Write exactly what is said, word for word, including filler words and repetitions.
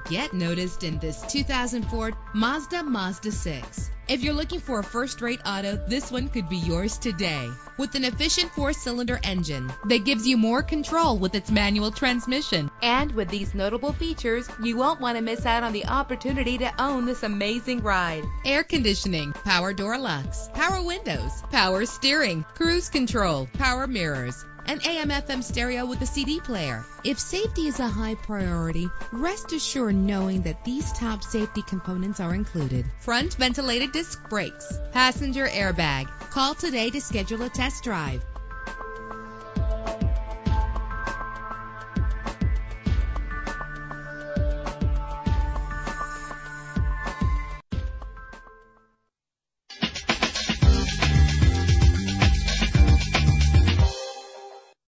Get noticed in this two thousand four Mazda Mazda six. If you're looking for a first-rate auto, this one could be yours today. With an efficient four-cylinder engine that gives you more control with its manual transmission. And with these notable features, you won't want to miss out on the opportunity to own this amazing ride. Air conditioning, power door locks, power windows, power steering, cruise control, power mirrors, an A M F M stereo with a C D player. If safety is a high priority, rest assured knowing that these top safety components are included. Front ventilated disc brakes, passenger airbag. Call today to schedule a test drive.